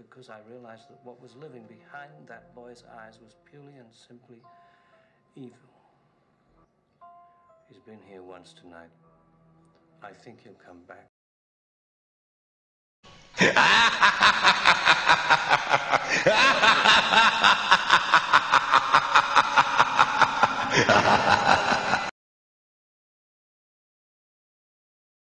because I realized that what was living behind that boy's eyes was purely and simply evil. He's been here once tonight. I think he'll come back. Ha ha ha ha ha ha!